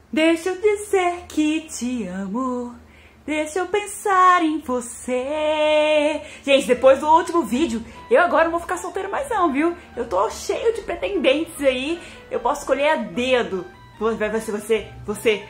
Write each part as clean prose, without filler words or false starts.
Deixa eu dizer que te amo. Deixa eu pensar em você. Gente, depois do último vídeo, eu agora não vou ficar solteira mais não, viu? Eu tô cheio de pretendentes aí. Eu posso escolher a dedo. Vai ser você.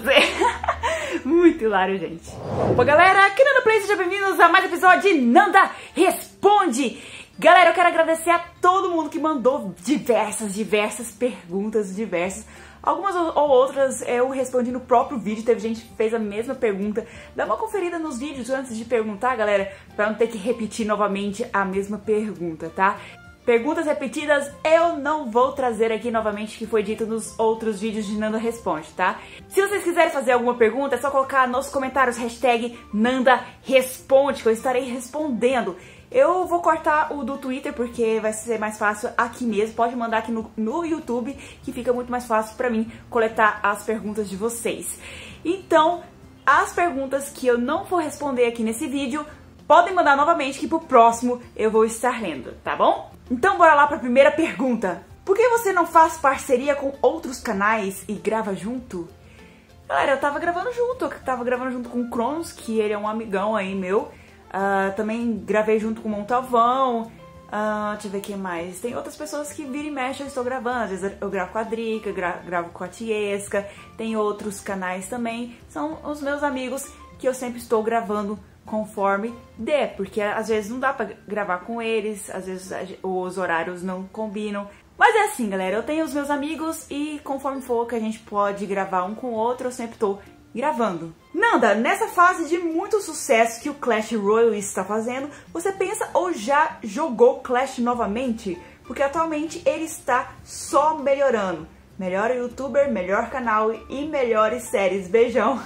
Muito hilário, gente. Opa, galera, aqui Nanda Play, sejam bem-vindos a mais um episódio de Nanda Responde. Galera, eu quero agradecer a todo mundo que mandou diversas perguntas, Algumas ou outras eu respondi no próprio vídeo, teve gente que fez a mesma pergunta. Dá uma conferida nos vídeos antes de perguntar, galera, pra não ter que repetir novamente a mesma pergunta, tá? Perguntas repetidas eu não vou trazer aqui novamente, que foi dito nos outros vídeos de Nanda Responde, tá? Se vocês quiserem fazer alguma pergunta, é só colocar nos comentários hashtag Nanda Responde, que eu estarei respondendo. Eu vou cortar o do Twitter porque vai ser mais fácil aqui mesmo. Pode mandar aqui no YouTube, que fica muito mais fácil pra mim coletar as perguntas de vocês. Então, as perguntas que eu não vou responder aqui nesse vídeo, podem mandar novamente que pro próximo eu vou estar lendo, tá bom? Então bora lá pra primeira pergunta. Por que você não faz parceria com outros canais e grava junto? Galera, eu tava gravando junto com o Cronos, que ele é um amigão aí meu. Também gravei junto com o Montalvão. Deixa eu ver quem mais. Tem outras pessoas que vira e mexe eu estou gravando. Às vezes eu gravo com a Drica, gravo com a Tiesca. Tem outros canais também. São os meus amigos que eu sempre estou gravando conforme dê. Porque às vezes não dá pra gravar com eles. Às vezes os horários não combinam. Mas é assim, galera. Eu tenho os meus amigos e conforme for que a gente pode gravar um com o outro, eu sempre estou gravando. Nanda, nessa fase de muito sucesso que o Clash Royale está fazendo, você pensa ou já jogou Clash novamente? Porque atualmente ele está só melhorando. Melhor youtuber, melhor canal e melhores séries. Beijão.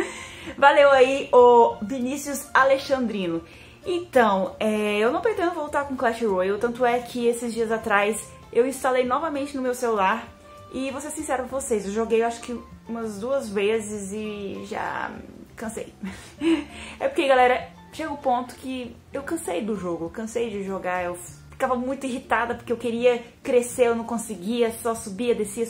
Valeu aí, o Vinícius Alexandrino. Então, eu não pretendo voltar com Clash Royale, tanto é que esses dias atrás eu instalei novamente no meu celular. E vou ser sincera com vocês, eu joguei acho que umas 2 vezes e já cansei. É porque, galera, chega um ponto que eu cansei do jogo, eu cansei de jogar, eu ficava muito irritada porque eu queria crescer, eu não conseguia, só subia, descia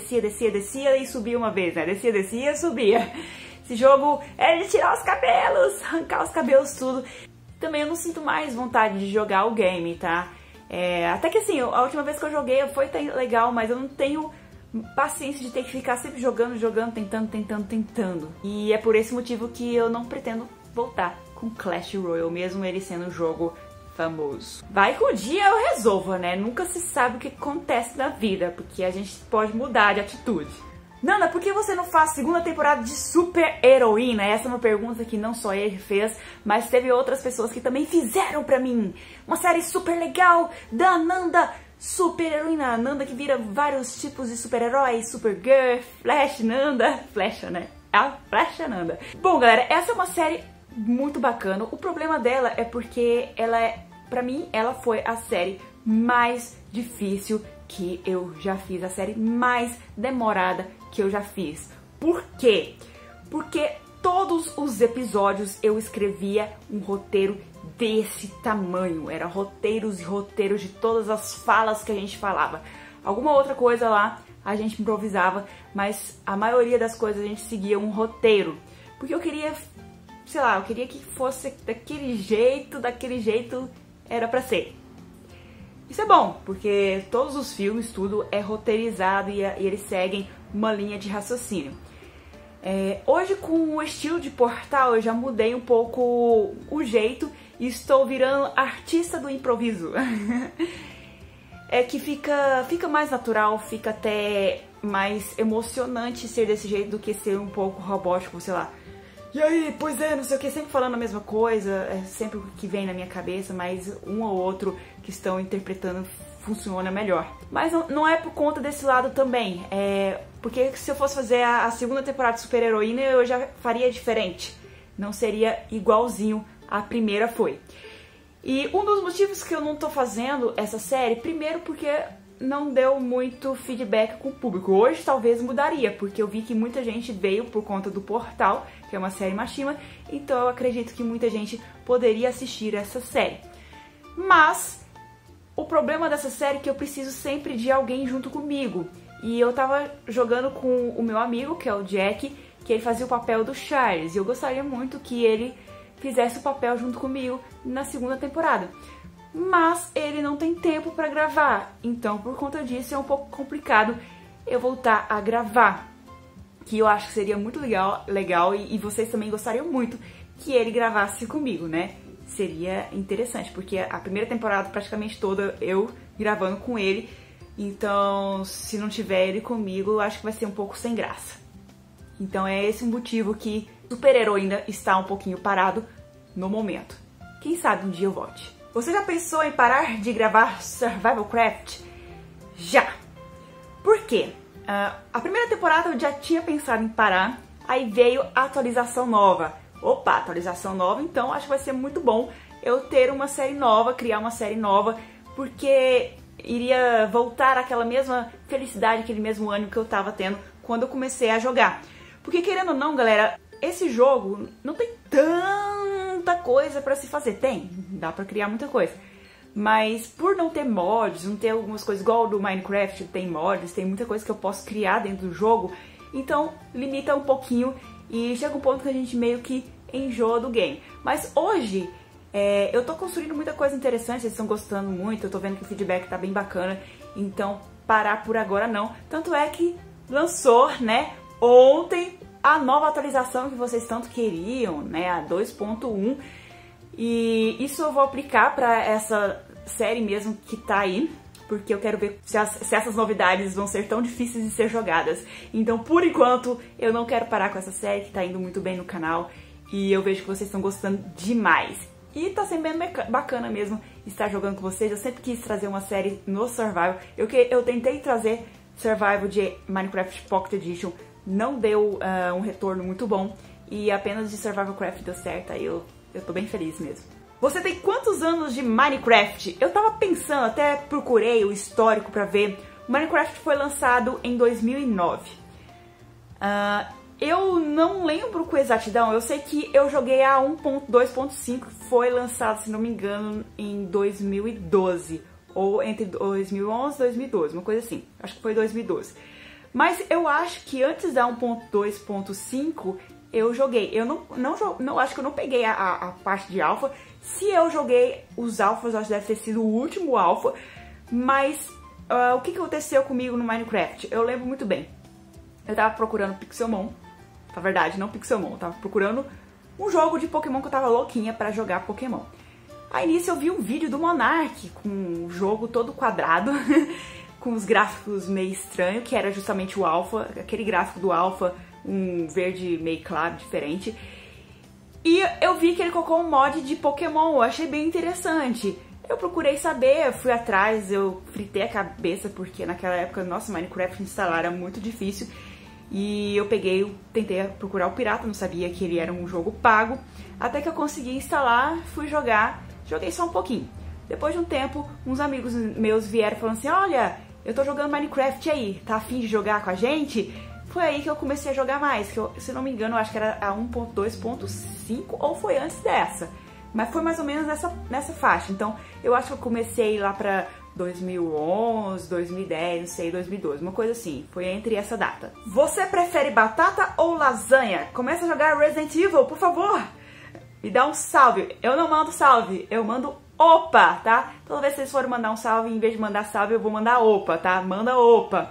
e subia uma vez, né? Descia, subia. Esse jogo é de tirar os cabelos, arrancar os cabelos, tudo. Também eu não sinto mais vontade de jogar o game, tá? Até que assim, a última vez que eu joguei foi legal, mas eu não tenho paciência de ter que ficar sempre jogando, tentando. E é por esse motivo que eu não pretendo voltar com Clash Royale, mesmo ele sendo um jogo famoso. Vai que um dia eu resolva, né? Nunca se sabe o que acontece na vida, porque a gente pode mudar de atitude. Nanda, por que você não faz segunda temporada de Super Heroína? Essa é uma pergunta que não só ele fez, mas teve outras pessoas que também fizeram pra mim. Uma série super legal da Nanda, Super Heroína, Nanda que vira vários tipos de super-heróis, Supergirl, Flash, Nanda, Flecha, né? A Flecha Nanda. Bom, galera, essa é uma série muito bacana. O problema dela é porque pra mim, ela foi a série mais difícil que eu já fiz, a série mais demorada que eu já fiz. Por quê? Porque todos os episódios eu escrevia um roteiro desse tamanho. Era roteiros e roteiros de todas as falas que a gente falava. Alguma outra coisa lá a gente improvisava, mas a maioria das coisas a gente seguia um roteiro. Porque eu queria, sei lá, eu queria que fosse daquele jeito era pra ser. Isso é bom, porque todos os filmes, tudo é roteirizado e eles seguem uma linha de raciocínio. Hoje, com o estilo de portal, eu já mudei um pouco o jeito e estou virando artista do improviso. É que fica mais natural, fica até mais emocionante ser desse jeito do que ser um pouco robótico, sei lá. E aí, pois é, não sei o que, sempre falando a mesma coisa, sempre o que vem na minha cabeça, mas um ou outro que estão interpretando funciona melhor. Mas não é por conta desse lado também, porque se eu fosse fazer a segunda temporada de Super Heroína, eu já faria diferente. Não seria igualzinho a primeira foi. E um dos motivos que eu não tô fazendo essa série, primeiro porque não deu muito feedback com o público. Hoje talvez mudaria, porque eu vi que muita gente veio por conta do Portal, que é uma série Mashima, então eu acredito que muita gente poderia assistir essa série. Mas o problema dessa série é que eu preciso sempre de alguém junto comigo. e eu tava jogando com o meu amigo, que é o Jack, que ele fazia o papel do Charles, e eu gostaria muito que ele fizesse o papel junto comigo na segunda temporada. Mas ele não tem tempo pra gravar, então por conta disso é um pouco complicado eu voltar a gravar, que eu acho que seria muito legal e vocês também gostariam muito que ele gravasse comigo, né? Seria interessante, porque a primeira temporada praticamente toda eu gravando com ele, então se não tiver ele comigo, eu acho que vai ser um pouco sem graça. Então é esse o motivo que Super Heroína está um pouquinho parado no momento. Quem sabe um dia eu volte. Você já pensou em parar de gravar Survival Craft? Já! Por quê? A primeira temporada eu já tinha pensado em parar, aí veio a atualização nova. Opa, atualização nova, então acho que vai ser muito bom eu ter uma série nova, criar uma série nova, porque iria voltar àquela mesma felicidade, aquele mesmo ânimo que eu tava tendo quando eu comecei a jogar. Porque querendo ou não, galera, esse jogo não tem tanta coisa pra se fazer. Tem, dá pra criar muita coisa. Mas por não ter mods, não ter algumas coisas igual do Minecraft, tem mods, tem muita coisa que eu posso criar dentro do jogo, então limita um pouquinho e chega um ponto que a gente meio que enjoa do game. Mas hoje eu tô construindo muita coisa interessante, vocês estão gostando muito, eu tô vendo que o feedback tá bem bacana, então parar por agora não. Tanto é que lançou, né, ontem a nova atualização que vocês tanto queriam, né, a 2.1, e isso eu vou aplicar pra essa série mesmo que tá aí, porque eu quero ver se essas novidades vão ser tão difíceis de ser jogadas. Então, por enquanto, eu não quero parar com essa série, que tá indo muito bem no canal, e eu vejo que vocês estão gostando demais. E tá sendo bem bacana mesmo estar jogando com vocês. Eu sempre quis trazer uma série no Survival. Eu tentei trazer Survival de Minecraft Pocket Edition, não deu um retorno muito bom, e apenas de Survival Craft deu certo, aí eu tô bem feliz mesmo. Você tem quantos anos de Minecraft? Eu tava pensando, até procurei o histórico pra ver. O Minecraft foi lançado em 2009. Eu não lembro com exatidão, eu sei que eu joguei a 1.2.5, foi lançado, se não me engano, em 2012. Ou entre 2011 e 2012, uma coisa assim. Acho que foi 2012. Mas eu acho que antes da 1.2.5 eu joguei. Eu não acho que eu não peguei a parte de alpha. Se eu joguei os alphas, acho que deve ter sido o último alpha. Mas o que aconteceu comigo no Minecraft? Eu lembro muito bem. Eu tava procurando Pixelmon. Na verdade, não Pixelmon. Eu tava procurando um jogo de Pokémon que eu tava louquinha pra jogar Pokémon. Aí nisso eu vi um vídeo do Monark com o jogo todo quadrado, com os gráficos meio estranhos, que era justamente o alpha, aquele gráfico do alpha, um verde meio claro, diferente. E eu vi que ele colocou um mod de Pokémon, eu achei bem interessante. Eu procurei saber, fui atrás, eu fritei a cabeça, porque naquela época, nossa, Minecraft instalar era muito difícil. E eu tentei procurar o pirata, não sabia que ele era um jogo pago. Até que eu consegui instalar, fui jogar, joguei só um pouquinho. Depois de um tempo, uns amigos meus vieram falando assim, olha, eu tô jogando Minecraft aí, tá afim de jogar com a gente? Foi aí que eu comecei a jogar mais, que eu, se não me engano, eu acho que era a 1.2.5 ou foi antes dessa. Mas foi mais ou menos nessa faixa, então eu acho que eu comecei lá pra 2011, 2010, não sei, 2012, uma coisa assim, foi entre essa data. Você prefere batata ou lasanha? Começa a jogar Resident Evil, por favor! Me dá um salve. Eu não mando salve, eu mando opa, tá? Toda vez que vocês forem mandar um salve, em vez de mandar salve, eu vou mandar opa, tá? Manda opa.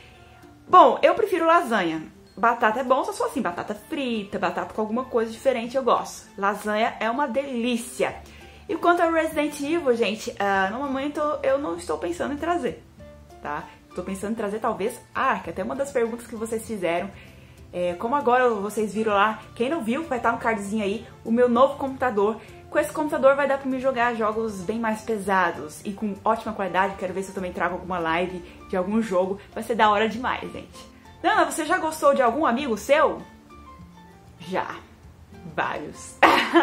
Bom, eu prefiro lasanha. Batata é bom, só se for assim, batata frita, batata com alguma coisa diferente, eu gosto. Lasanha é uma delícia. E quanto ao Resident Evil, gente, no momento eu não estou pensando em trazer, tá? Estou pensando em trazer talvez Ark, até uma das perguntas que vocês fizeram. Como agora vocês viram lá, quem não viu, vai estar um cardzinho aí, o meu novo computador. Com esse computador vai dar pra mim jogar jogos bem mais pesados e com ótima qualidade. Quero ver se eu também trago alguma live de algum jogo. Vai ser da hora demais, gente. Nana, você já gostou de algum amigo seu? Já. Vários.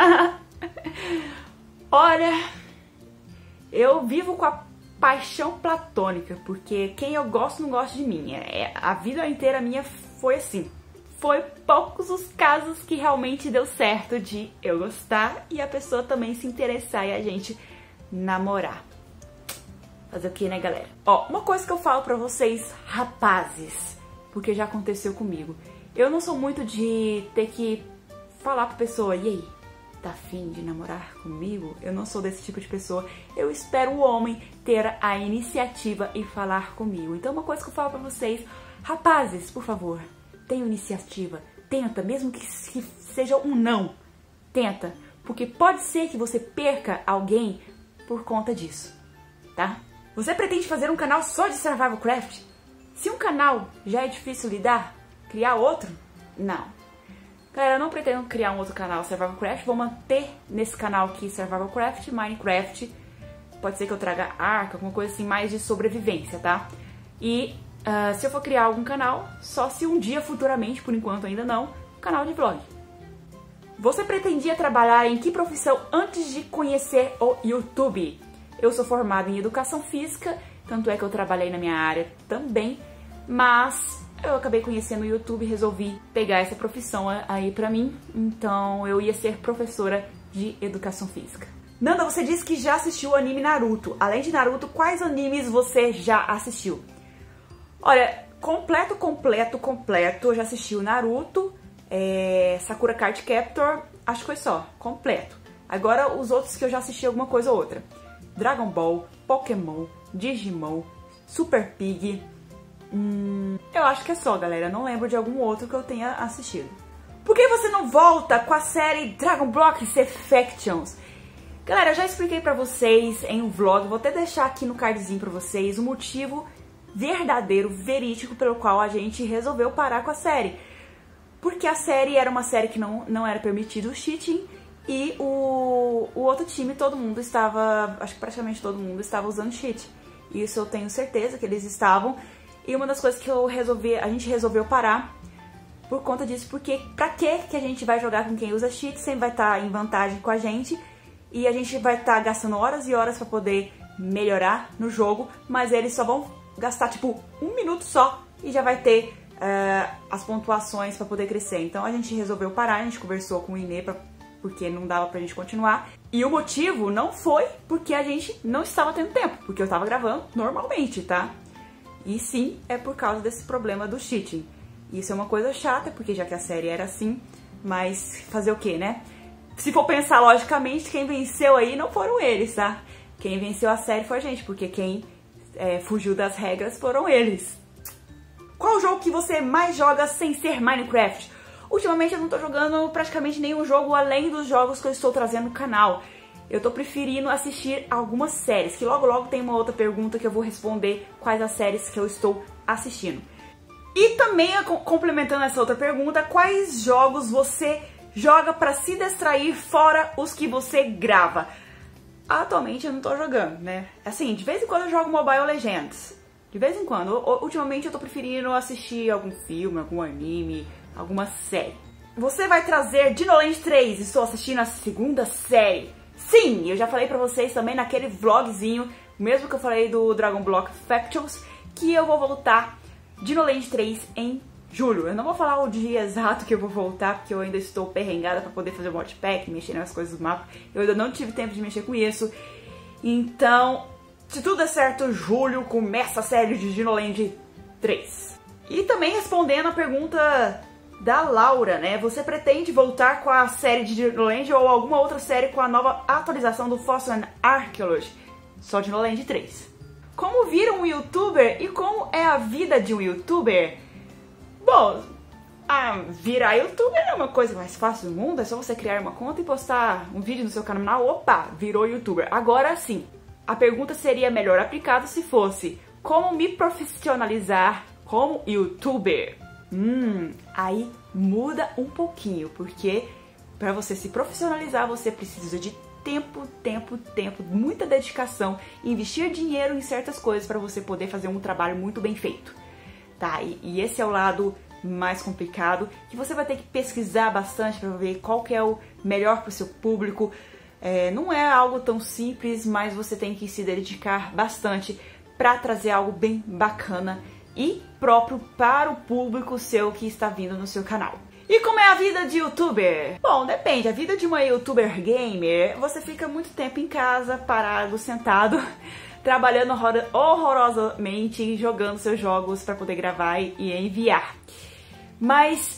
Olha, eu vivo com a paixão platônica, porque quem eu gosto não gosta de mim. A vida inteira minha foi assim. Foi poucos os casos que realmente deu certo de eu gostar e a pessoa também se interessar e a gente namorar. Fazer o que, né, galera? Ó, uma coisa que eu falo pra vocês, rapazes, porque já aconteceu comigo. Eu não sou muito de ter que falar pra pessoa, e aí, tá afim de namorar comigo? Eu não sou desse tipo de pessoa. Eu espero o homem ter a iniciativa e falar comigo. Então uma coisa que eu falo pra vocês, rapazes, por favor, tenham iniciativa. Tenta, mesmo que seja um não. Tenta, porque pode ser que você perca alguém por conta disso, tá? Você pretende fazer um canal só de Survival Craft? Se um canal já é difícil lidar, criar outro? Não. Galera, eu não pretendo criar um outro canal Survival Craft, vou manter nesse canal aqui Survival Craft, Minecraft, pode ser que eu traga Ark, alguma coisa assim, mais de sobrevivência, tá? E se eu for criar algum canal, só se um dia futuramente, por enquanto ainda não, canal de vlog. Você pretendia trabalhar em que profissão antes de conhecer o YouTube? Eu sou formada em Educação Física, tanto é que eu trabalhei na minha área também, mas eu acabei conhecendo o YouTube e resolvi pegar essa profissão aí pra mim, então eu ia ser professora de Educação Física. Nanda, você disse que já assistiu o anime Naruto. Além de Naruto, quais animes você já assistiu? Olha, completo, eu já assisti o Naruto, Sakura Card Captor, acho que foi só, completo. Agora os outros que eu já assisti alguma coisa ou outra. Dragon Ball, Pokémon, Digimon, Super Pig. Eu acho que é só, galera. Não lembro de algum outro que eu tenha assistido. Por que você não volta com a série Dragon Block Effections? Galera, eu já expliquei pra vocês em um vlog, vou até deixar aqui no cardzinho pra vocês o motivo verdadeiro, verídico, pelo qual a gente resolveu parar com a série. Porque a série era uma série que não era permitido o cheating. E o outro time, todo mundo estava, acho que praticamente todo mundo estava usando cheat. Isso eu tenho certeza que eles estavam. E uma das coisas que a gente resolveu parar por conta disso, porque pra que a gente vai jogar com quem usa cheat, sempre vai estar em vantagem com a gente. E a gente vai estar gastando horas e horas pra poder melhorar no jogo, mas eles só vão gastar tipo 1 minuto só e já vai ter as pontuações pra poder crescer. Então a gente resolveu parar, a gente conversou com o Inê porque não dava pra gente continuar. E o motivo não foi porque a gente não estava tendo tempo, porque eu tava gravando normalmente, tá? E sim, é por causa desse problema do cheating. Isso é uma coisa chata, porque já que a série era assim, mas fazer o quê, né? Se for pensar logicamente, quem venceu aí não foram eles, tá? Quem venceu a série foi a gente, porque quem fugiu das regras foram eles. Qual o jogo que você mais joga sem ser Minecraft? Ultimamente eu não tô jogando praticamente nenhum jogo além dos jogos que eu estou trazendo no canal. Eu tô preferindo assistir algumas séries, que logo logo tem uma outra pergunta que eu vou responder quais as séries que eu estou assistindo. E também, complementando essa outra pergunta, quais jogos você joga pra se distrair fora os que você grava? Atualmente eu não tô jogando, né? Assim, de vez em quando eu jogo Mobile Legends. De vez em quando. Ultimamente eu tô preferindo assistir algum filme, algum anime, alguma série. Você vai trazer Dinoland 3, estou assistindo a 2ª série. Sim, eu já falei pra vocês também naquele vlogzinho, mesmo que eu falei do Dragon Block Factions, que eu vou voltar Dinoland 3 em julho. Eu não vou falar o dia exato que eu vou voltar, porque eu ainda estou perrengada pra poder fazer o modpack, mexer nas coisas do mapa. Eu ainda não tive tempo de mexer com isso. Então, se tudo der certo, julho começa a série de Dinoland 3. E também respondendo a pergunta da Laura, né? Você pretende voltar com a série de Dinoland ou alguma outra série com a nova atualização do Fossil and Archaeology? Só Dinoland 3. Como vira um youtuber e como é a vida de um youtuber? Bom, virar youtuber é uma coisa mais fácil do mundo, é só você criar uma conta e postar um vídeo no seu canal, opa, virou youtuber. Agora sim, a pergunta seria melhor aplicada se fosse como me profissionalizar como youtuber? Aí muda um pouquinho, porque para você se profissionalizar você precisa de tempo, muita dedicação, investir dinheiro em certas coisas para você poder fazer um trabalho muito bem feito, tá? E esse é o lado mais complicado, que você vai ter que pesquisar bastante para ver qual que é o melhor para o seu público. Não é algo tão simples, mas você tem que se dedicar bastante para trazer algo bem bacana e próprio para o público seu que está vindo no seu canal. E como é a vida de youtuber? Bom, depende. A vida de uma youtuber gamer, você fica muito tempo em casa, parado, sentado, trabalhando horrorosamente, jogando seus jogos para poder gravar e enviar. Mas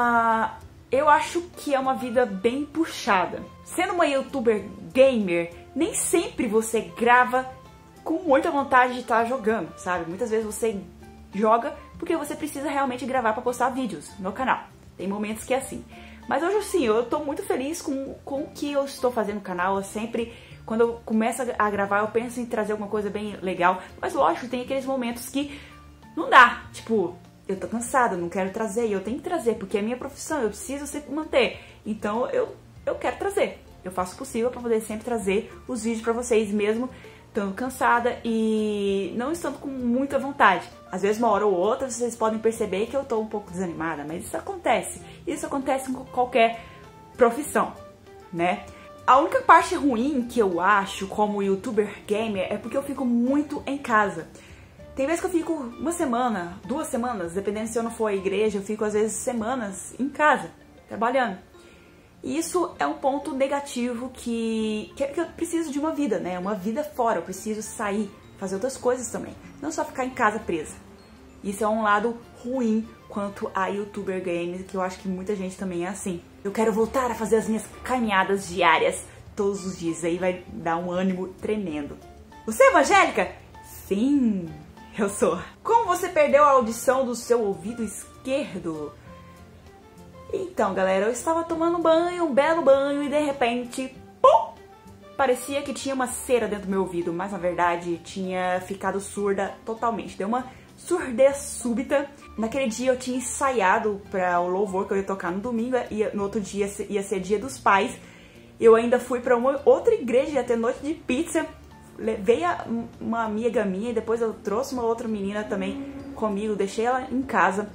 eu acho que é uma vida bem puxada. Sendo uma youtuber gamer, nem sempre você grava com muita vontade de estar jogando, sabe? Muitas vezes você joga porque você precisa realmente gravar para postar vídeos no canal. Tem momentos que é assim. Mas hoje sim, eu tô muito feliz com o que eu estou fazendo no canal. Eu sempre, quando eu começo a gravar, eu penso em trazer alguma coisa bem legal. Mas lógico, tem aqueles momentos que não dá. Tipo, eu tô cansada, não quero trazer. E eu tenho que trazer, porque é minha profissão, eu preciso sempre manter. Então eu quero trazer. Eu faço o possível para poder sempre trazer os vídeos para vocês, mesmo estando cansada e não estando com muita vontade. Às vezes, uma hora ou outra, vocês podem perceber que eu tô um pouco desanimada, mas isso acontece. Isso acontece com qualquer profissão, né? A única parte ruim que eu acho como youtuber gamer é porque eu fico muito em casa. Tem vezes que eu fico uma semana, 2 semanas, dependendo se eu não for à igreja, eu fico às vezes semanas em casa, trabalhando. E isso é um ponto negativo que eu preciso de uma vida, né? Uma vida fora, eu preciso sair, fazer outras coisas também. Não só ficar em casa presa. Isso é um lado ruim quanto a youtuber gamer, que eu acho que muita gente também é assim. Eu quero voltar a fazer as minhas caminhadas diárias todos os dias, aí vai dar um ânimo tremendo. Você é evangélica? Sim, eu sou. Como você perdeu a audição do seu ouvido esquerdo? Então, galera, eu estava tomando banho, um belo banho, e de repente, pum! Parecia que tinha uma cera dentro do meu ouvido, mas na verdade tinha ficado surda totalmente. Deu uma surdez súbita. Naquele dia eu tinha ensaiado para o louvor que eu ia tocar no domingo, e no outro dia ia ser dia dos pais. Eu ainda fui para uma outra igreja, ia ter noite de pizza. Levei uma amiga minha e depois eu trouxe uma outra menina também comigo, deixei ela em casa.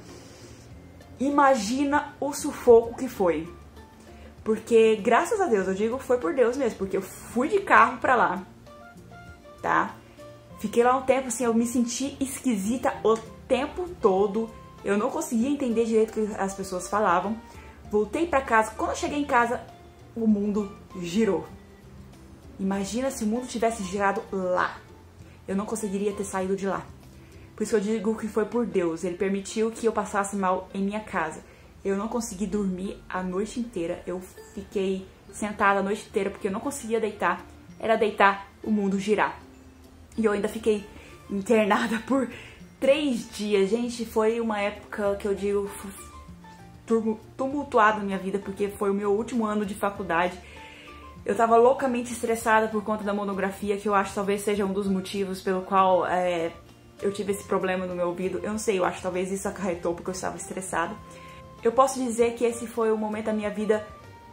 Imagina o sufoco que foi. Porque, graças a Deus, eu digo foi por Deus mesmo, porque eu fui de carro pra lá, tá? Fiquei lá um tempo, assim, eu me senti esquisita o tempo todo. Eu não conseguia entender direito o que as pessoas falavam. Voltei pra casa. Quando eu cheguei em casa, o mundo girou. Imagina se o mundo tivesse girado lá. Eu não conseguiria ter saído de lá. Por isso eu digo que foi por Deus. Ele permitiu que eu passasse mal em minha casa. Eu não consegui dormir a noite inteira. Eu fiquei sentada a noite inteira porque eu não conseguia deitar. Era deitar, o mundo girar. E eu ainda fiquei internada por 3 dias. Gente, foi uma época que eu digo tumultuada na minha vida, porque foi o meu último ano de faculdade. Eu tava loucamente estressada por conta da monografia, que eu acho que talvez seja um dos motivos pelo qual eu tive esse problema no meu ouvido. Eu não sei, eu acho que talvez isso acarretou porque eu estava estressada. Eu posso dizer que esse foi o momento da minha vida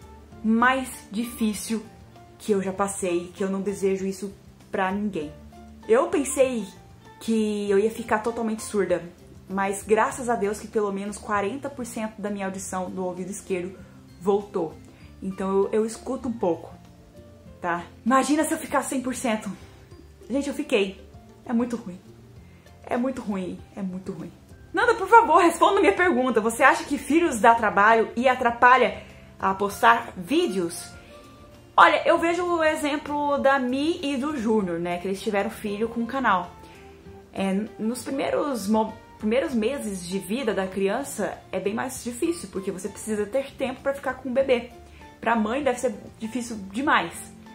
mais difícil que eu já passei, que eu não desejo isso pra ninguém. Eu pensei que eu ia ficar totalmente surda, mas graças a Deus que pelo menos 40% da minha audição do ouvido esquerdo voltou. Então eu escuto um pouco, tá? Imagina se eu ficar 100%. Gente, eu fiquei. É muito ruim. É muito ruim, é muito ruim. Nanda, por favor, responda minha pergunta. Você acha que filhos dá trabalho e atrapalha a postar vídeos? Olha, eu vejo o exemplo da Mi e do Júnior, né? Que eles tiveram filho com o canal. Nos primeiros meses de vida da criança é bem mais difícil, porque você precisa ter tempo pra ficar com o bebê. Pra mãe deve ser difícil demais.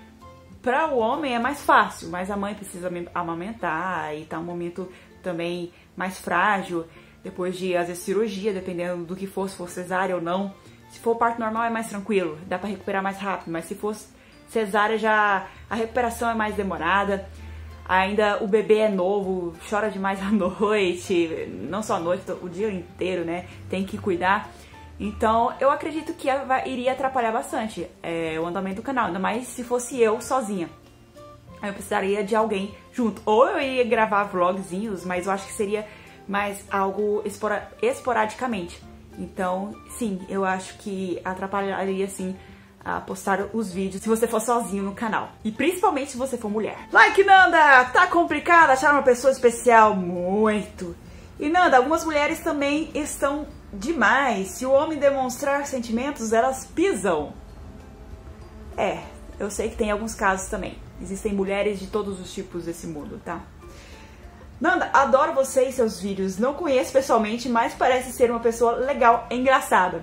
Pra o homem é mais fácil, mas a mãe precisa amamentar e tá um momento também mais frágil, depois de, às vezes, cirurgia, dependendo do que for, se for cesárea ou não. Se for parto normal é mais tranquilo, dá pra recuperar mais rápido, mas se for cesárea já a recuperação é mais demorada. Ainda o bebê é novo, chora demais à noite, não só à noite, o dia inteiro, né? Tem que cuidar. Então, eu acredito que iria atrapalhar bastante o andamento do canal, ainda mais se fosse eu sozinha. Aí eu precisaria de alguém junto. Ou eu iria gravar vlogzinhos, mas eu acho que seria mais algo esporadicamente. Então, sim, eu acho que atrapalharia, sim, a postar os vídeos se você for sozinho no canal. E principalmente se você for mulher. Like, Nanda! Tá complicado achar uma pessoa especial? Muito! E, Nanda, algumas mulheres também estão demais. Se o homem demonstrar sentimentos, elas pisam. Eu sei que tem alguns casos também. Existem mulheres de todos os tipos desse mundo, tá? Nanda, adoro você e seus vídeos. Não conheço pessoalmente, mas parece ser uma pessoa legal e engraçada.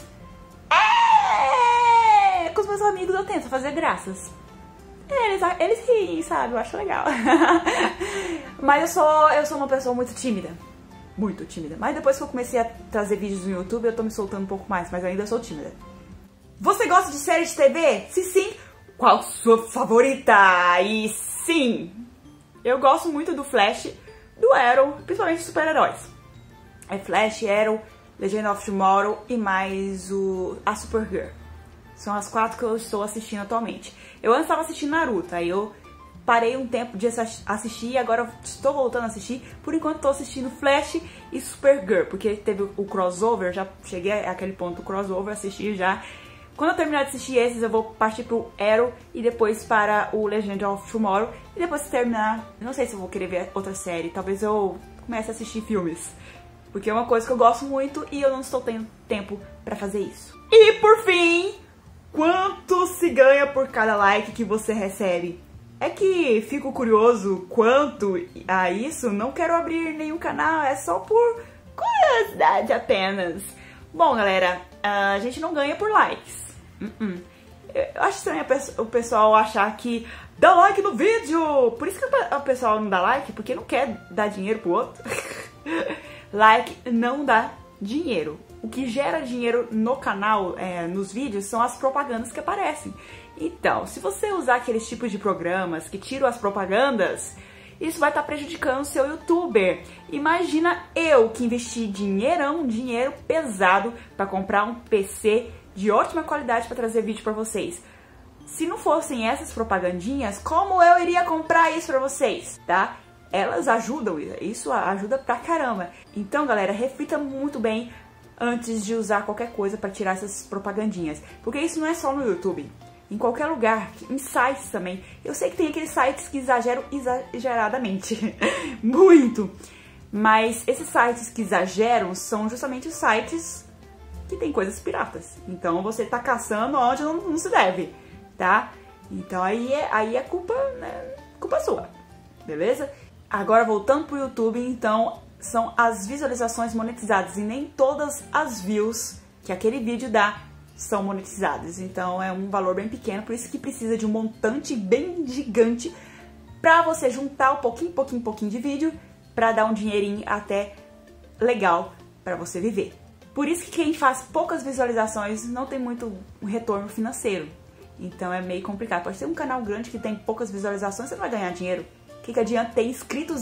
Com os meus amigos eu tento fazer graças. Eles riem, sabe? Eu acho legal. Mas eu sou uma pessoa muito tímida. Muito tímida. Mas depois que eu comecei a trazer vídeos no YouTube, eu tô me soltando um pouco mais, mas ainda sou tímida. Você gosta de série de TV? Se sim, qual sua favorita? E sim, eu gosto muito do Flash, do Arrow, principalmente super-heróis. É Flash, Arrow, Legend of Tomorrow e mais a Supergirl. São as 4 que eu estou assistindo atualmente. Eu antes estava assistindo Naruto, aí eu parei um tempo de assistir e agora eu estou voltando a assistir. Por enquanto estou assistindo Flash e Supergirl, porque teve o crossover, já cheguei àquele ponto do crossover, assisti já. Quando eu terminar de assistir esses, eu vou partir pro Arrow e depois para o Legend of Tomorrow. E depois que terminar, não sei se eu vou querer ver outra série, talvez eu comece a assistir filmes. Porque é uma coisa que eu gosto muito e eu não estou tendo tempo pra fazer isso. E por fim, quanto se ganha por cada like que você recebe? É que fico curioso quanto a isso, não quero abrir nenhum canal, é só por curiosidade apenas. Bom, galera, a gente não ganha por likes. Eu acho estranho o pessoal achar que dá like no vídeo. Por isso que o pessoal não dá like, porque não quer dar dinheiro pro outro. Like não dá dinheiro. O que gera dinheiro no canal, nos vídeos, são as propagandas que aparecem. Então, se você usar aqueles tipos de programas que tiram as propagandas, isso vai estar prejudicando o seu youtuber. Imagina eu que investi dinheiro pesado para comprar um PC de ótima qualidade para trazer vídeo para vocês. Se não fossem essas propagandinhas, como eu iria comprar isso para vocês, tá? Elas ajudam, isso ajuda pra caramba. Então, galera, reflita muito bem antes de usar qualquer coisa para tirar essas propagandinhas. Porque isso não é só no YouTube. Em qualquer lugar, em sites também. Eu sei que tem aqueles sites que exageram exageradamente. Muito. Mas esses sites que exageram são justamente os sites que tem coisas piratas. Então você tá caçando onde não se deve, tá? Então aí é culpa, né, culpa sua, beleza? Agora voltando pro YouTube, então são as visualizações monetizadas e nem todas as views que aquele vídeo dá são monetizadas. Então é um valor bem pequeno, por isso que precisa de um montante bem gigante pra você juntar um pouquinho de vídeo pra dar um dinheirinho até legal pra você viver. Por isso que quem faz poucas visualizações não tem muito retorno financeiro. Então é meio complicado. Pode ter um canal grande que tem poucas visualizações, você não vai ganhar dinheiro. O que adianta ter inscritos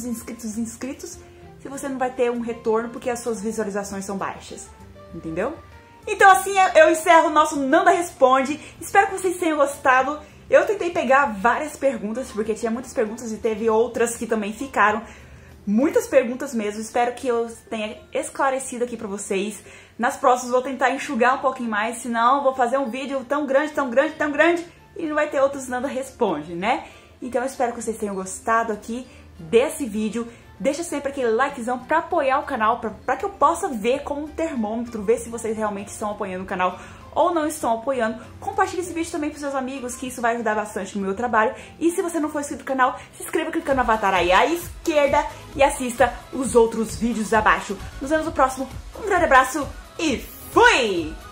se você não vai ter um retorno porque as suas visualizações são baixas? Entendeu? Então assim eu encerro o nosso Nanda Responde. Espero que vocês tenham gostado. Eu tentei pegar várias perguntas, porque tinha muitas perguntas e teve outras que também ficaram. Muitas perguntas mesmo, espero que eu tenha esclarecido aqui pra vocês. Nas próximas vou tentar enxugar um pouquinho mais, senão vou fazer um vídeo tão grande e não vai ter outros Nanda Responde, né? Então eu espero que vocês tenham gostado aqui desse vídeo. Deixa sempre aquele likezão pra apoiar o canal, pra que eu possa ver como um termômetro, ver se vocês realmente estão apoiando o canal ou não estão apoiando. Compartilhe esse vídeo também pros seus amigos, que isso vai ajudar bastante no meu trabalho. E se você não for inscrito no canal, se inscreva clicando no avatar aí à esquerda e assista os outros vídeos abaixo. Nos vemos no próximo. Um grande abraço e fui!